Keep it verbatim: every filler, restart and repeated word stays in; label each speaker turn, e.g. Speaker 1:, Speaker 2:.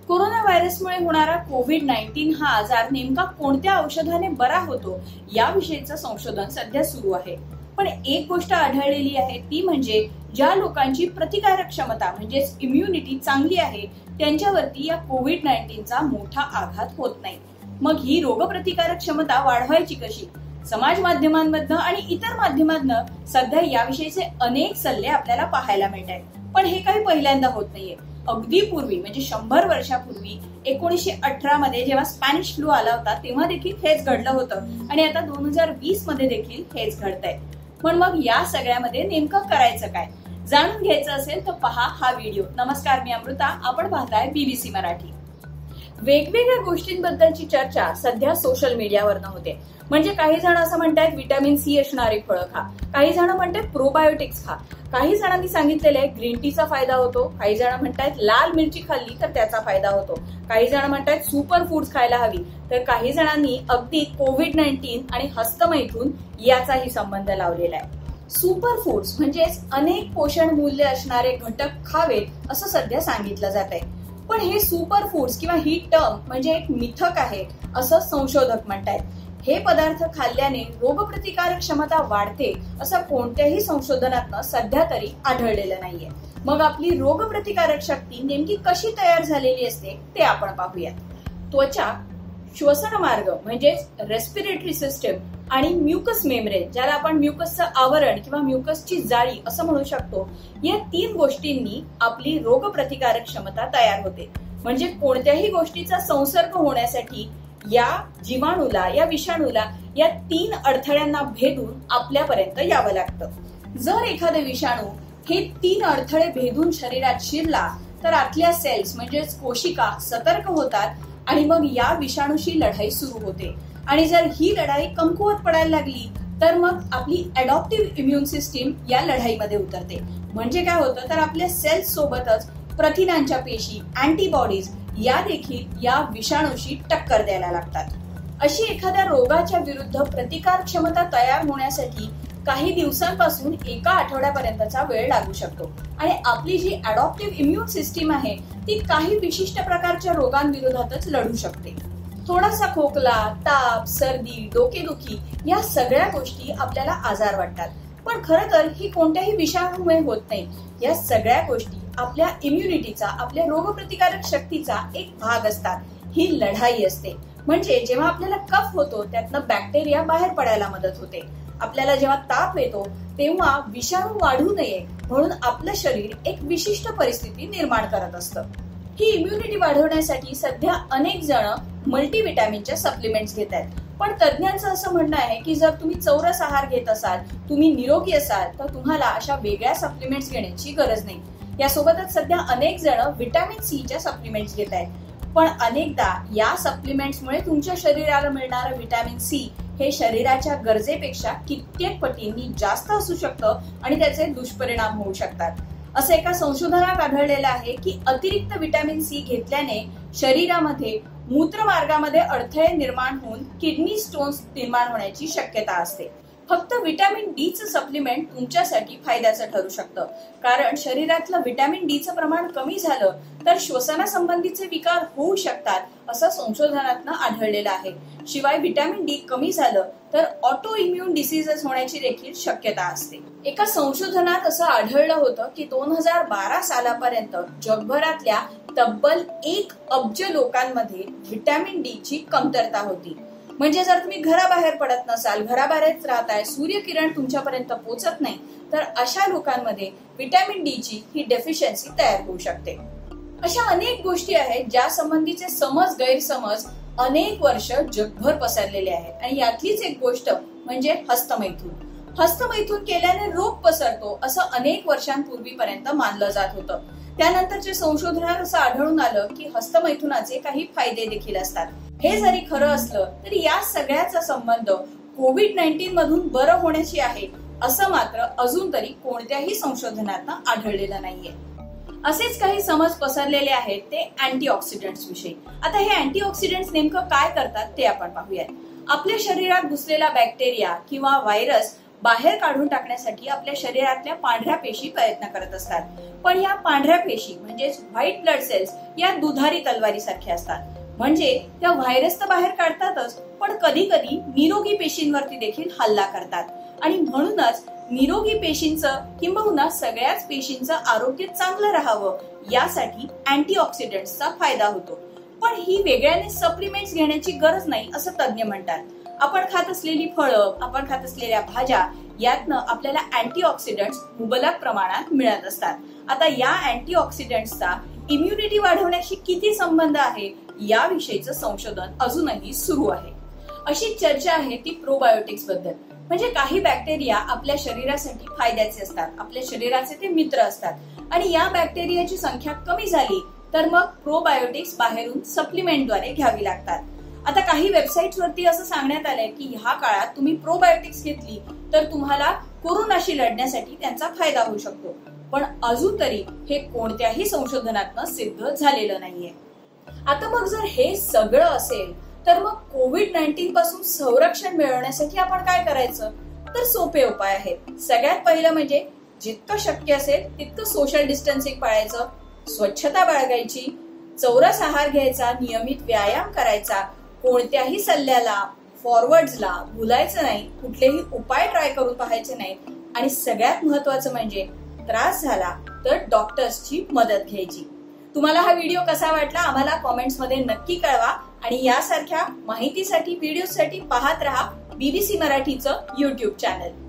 Speaker 1: Corona व्हायरसमुळे होणारा Covid nineteen हा आजार नेमका कोणत्या औषधाने बरा होतो याविषयीचं संशोधन सध्या सुरू आहे. पण एक गोष्ट आढळलेली आहे ती म्हणजे ज्या लोकांची प्रतिकारक क्षमता म्हणजेच इम्युनिटी चांगली आहे त्यांच्यावरती या कोविड नाईन्टीनचा मोठा आघात होत नाही. मग ही रोगप्रतिकारक क्षमता वाढवायची कशी? समाज माध्यमांमधनं आणि इतर माध्यमांतनं सध्या याविषयीचे अनेक सल्ले आपल्याला पाहायला मिळत आहेत. पण हे काही पहिल्यांदा होत नाहीये. अगदी पूर्वी म्हणजे शंभर वर्षापूर्वी एकोणीसशे अठरा मध्ये जेव्हा स्पॅनिश फ्लू आला होता तेव्हा देखील हेच घडलं होतं आणि आता दोन हजार वीस मध्ये देखील हेच घडतंय. पण मग या सगळ्यामध्ये नेमकं करायचं काय जाणून घ्यायचं असेल तर पहा हा व्हिडिओ. नमस्कार, मी अमृता, आपण पाहताय बीबीसी मराठी. वेगवेगळ्या गोष्टींबद्दलची चर्चा सध्या सोशल मीडियावरनं होते. म्हणजे काही जण असं म्हणतात व्हिटॅमिन सी असणारी फळं खा, काही जण म्हणतात प्रोबायोटिक्स खा, काही जणांनी सांगितलेलं आहे ग्रीन टीचा फायदा होतो, काही जण म्हणतात लाल मिरची खाल्ली तर त्याचा फायदा होतो, काही जण म्हणतात सुपर फूड्स खायला हवी, तर काही जणांनी अगदी कोविड नाईन्टीन आणि हस्तमैथून याचाही संबंध लावलेला आहे. सुपर फूड्स म्हणजेच अनेक पोषण मूल्य असणारे घटक खावेत असं सध्या सांगितलं जात आहे. पण हे सुपर फूड्स किंवा ही टर्म म्हणजे एक मिथक आहे असं संशोधक म्हणतात. हे पदार्थ खाल्ल्याने रोगप्रतिकारक क्षमता वाढते असं कोणत्याही संशोधनातनं सध्या तरी आढळलेलं नाहीये. मग आपली रोगप्रतिकारक शक्ती नेमकी कशी तयार झालेली असते ते आपण पाहूयात. त्वचा, श्वसन मार्ग म्हणजेच रेस्पिरेटरी सिस्टम आणि म्युकस मेम्ब्रेन, ज्याला आपण म्युकसचं आवरण किंवा म्युकसची जाळी असं म्हणू शकतो, या तीन गोष्टींनी आपली रोगप्रतिकारक क्षमता तयार होते. म्हणजे कोणत्याही गोष्टीचा संसर्ग होण्यासाठी या जीवाणूला या विषाणूला या तीन अडथळ्यांना भेदून आपल्यापर्यंत यावं लागतं. जर एखादा विषाणू हे तीन अडथळे भेदून शरीरात शिरला तर आतल्या सेल्स म्हणजेच कोशिका सतर्क होतात आणि मग या विषाणूशी लढाई सुरू होते. आणि जर ही लढाई कमकुवत पडायला लागली तर मग आपली अडॉप्टिव्ह इम्युन सिस्टीम या लढाईमध्ये उतरते. म्हणजे काय होतं तर आपल्या सेल्स सोबतच प्रथिनांच्या पेशी, अँटीबॉडीज या देखील या विषाणूशी टक्कर द्यायला लागतात. अशी एखाद्या रोगाच्या विरुद्ध प्रतिकार क्षमता तयार होण्यासाठी काही दिवसांपासून एका आठवड्यापर्यंतचा वेळ लागू शकतो. आणि आपली जी अडॉप्टिव्ह इम्युन सिस्टीम आहे ती काही विशिष्ट प्रकारच्या रोगांविरोधातच लढू शकते. थोडासा खोकला, ताप, सर्दी, डोकेदुखी या सगळ्या गोष्टी आपल्याला आजार वाटतात. पण खरं तर ही कोणत्याही विषाणूमुळे होत नाही. या सगळ्या गोष्टी आपल्या इम्युनिटीचा, आपल्या रोगप्रतिकारक शक्तीचा एक भाग असतात. ही लढाई असते. म्हणजे जेव्हा आपल्याला कफ होतो त्यातनं बॅक्टेरिया बाहेर पडायला मदत होते. आपल्याला जेव्हा ताप येतो तेव्हा विषाणू वाढू नये म्हणून आपलं शरीर एक विशिष्ट परिस्थिती निर्माण करत असतं. ही इम्युनिटी वाढवण्यासाठी सध्या अनेक जण मल्टीव्हिटॅमिनच्या सप्लिमेंट्स घेत आहेत. पण तज्ञांचं असं म्हणणं आहे की जर तुम्ही चौरस आहार घेत असाल, तुम्ही निरोगी असाल तर तुम्हाला अशा वेगळ्या सप्लिमेंट्स घेण्याची गरज नाही. यासोबतच सध्या अनेक जण व्हिटॅमिन सीच्या सप्लिमेंट्स घेत आहेत. पण अनेकदा या सप्लिमेंट्समुळे तुमच्या शरीराला मिळणारं व्हिटॅमिन सी हे शरीराच्या गरजेपेक्षा कित्येक पटींनी जास्त असू शकतं आणि त्याचे दुष्परिणाम होऊ शकतात. असं एका संशोधनात आढळलेलं आहे की अतिरिक्त व्हिटॅमिन सी घेतल्याने शरीरामध्ये मूत्रमार्गामध्ये अडथळे निर्माण होऊन किडनी स्टोन्स निर्माण होण्याची शक्यता असते. फक्त व्हिटॅमिन डी चं सप्लिमेंट तुमच्यासाठी फायद्याचं ठरू शकतं. कारण शरीरातलं व्हिटॅमिन डी चं प्रमाण कमी झालं तर श्वसनासंबंधीचे विकार होऊ शकतात असं संशोधनातनं आढळलेलं आहे. शिवाय व्हिटॅमिन डी कमी झालं तर ऑटो इम्युन डिसीजेस होण्याची देखील शक्यता असते. एका संशोधनात असं आढळलं होतं की दोन हजार बारा सालापर्यंत जगभरातल्या तब्बल एक अब्ज लोकांमध्ये व्हिटॅमिन डी ची कमतरता होती. म्हणजे जर तुम्ही घराबाहेर पडत नसाल, घराबाहेरच राहताय, सूर्यकिरण तुमच्यापर्यंत पोहोचत नाही तर अशा लोकांमध्ये व्हिटॅमिन डी ची ही डेफिशियन्सी तयार होऊ शकते. अशा अनेक गोष्टी आहेत ज्या संबंधीचे समज गैरसमज अनेक वर्ष जगभर पसरलेले आहेत. आणि यातलीच एक गोष्ट म्हणजे हस्तमैथून. हस्तमैथून केल्याने रोग पसरतो असं अनेक वर्षांपूर्वीपर्यंत मानलं जात होतं. त्यानंतरच्या संशोधनात असं आढळून आलं की हस्तमैथुनाचे काही फायदे देखील असतात. हे जरी खरं असलं तरी या सगळ्याचा संबंध कोविड नाईन्टीन मधून बरं होण्याची आहे असं मात्र अजून तरी कोणत्याही संशोधनात आढळलेलं नाहीये. असेच काही समज पसरलेले आहेत ते अँटीऑक्सिडंट्स विषयी. आता हे अँटीऑक्सिडंट्स नेमकं काय करतात ते आपण पाहूयात. आपल्या शरीरात घुसलेला बॅक्टेरिया किंवा व्हायरस बाहेर काढून टाकण्यासाठी आपल्या शरीरातल्या पांढऱ्या पेशी प्रयत्न करत असतात. पण या पांढऱ्या पेशी म्हणजेच व्हाईट ब्लड सेल्स या दुधारी तलवारी सारख्या असतात. म्हणजे त्या व्हायरस तर बाहेर काढतातच, पण कधी कधी निरोगी पेशींवरती देखील हल्ला करतात. आणि म्हणूनच निरोगी पेशींचं किंबहुना सगळ्याच पेशींचं आरोग्य चांगलं राहावं यासाठी अँटीऑक्सिडंट्सचा फायदा होतो. पण ही वेगळ्याने सप्लिमेंट्स घेण्याची गरज नाही असं तज्ज्ञ म्हणतात. आपण खात असलेली फळं, आपण खात असलेल्या भाज्या यातनं आपल्याला अँटीऑक्सिडंट्स मुबलक प्रमाणात मिळत असतात. आता या अँटीऑक्सिडंट्सचा इम्युनिटी वाढवण्याशी किती संबंध आहे याविषयीचं संशोधन अजूनही सुरू आहे. अशी चर्चा आहे ती प्रोबायोटिक्स बद्दल. म्हणजे काही बॅक्टेरिया आपल्या शरीरासाठी फायद्याचे असतात, आपल्या शरीराचे ते मित्र असतात. आणि या बॅक्टेरियाची संख्या कमी झाली तर मग प्रोबायोटिक्स बाहेरून सप्लिमेंटद्वारे घ्यावी लागतात. आता काही वेबसाईट्स वरती असं सांगण्यात आलंय की ह्या काळात तुम्ही प्रोबायोटिक्स घेतली तर तुम्हाला कोरोनाशी लढण्यासाठी त्यांचा फायदा होऊ शकतो. पण अजून तरी हे कोणत्याही संशोधनातनं सिद्ध झालेलं नाहीये. आता मग जर हे सगळं असेल तर मग कोविड नाईन्टीन पासून संरक्षण मिळवण्यासाठी आपण काय करायचं? तर सोपे उपाय आहेत. सगळ्यात पहिलं म्हणजे जितकं शक्य असेल तितकं सोशल डिस्टन्सिंग पाळायचं, स्वच्छता बाळगायची, चौरस आहार घ्यायचा, नियमित व्यायाम करायचा, कोणत्याही सल्ल्याला फॉरवर्ड्सला भुलायचं नाही, कुठलेही उपाय ट्राय करून पाहायचे नाही. आणि सगळ्यात महत्वाचं म्हणजे त्रास झाला तर डॉक्टर्सची मदत घ्यायची. तुम्हाला हा व्हिडिओ कसा वाटला आम्हाला कॉमेंट्स मध्ये नक्की कळवा. आणि यासारख्या माहितीसाठी व्हिडिओसाठी पाहत रहा बीबीसी मराठीचं युट्यूब चॅनल.